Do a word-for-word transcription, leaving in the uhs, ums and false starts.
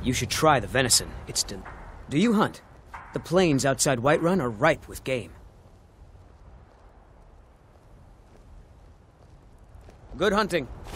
You should try the venison. It's del- Do you hunt? The plains outside Whiterun are ripe with game. Good hunting.